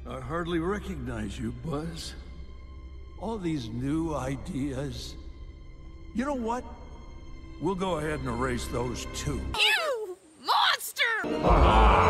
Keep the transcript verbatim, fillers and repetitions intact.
I hardly recognize you, Buzz. All these new ideas. You know what? We'll go ahead and erase those too. You monster!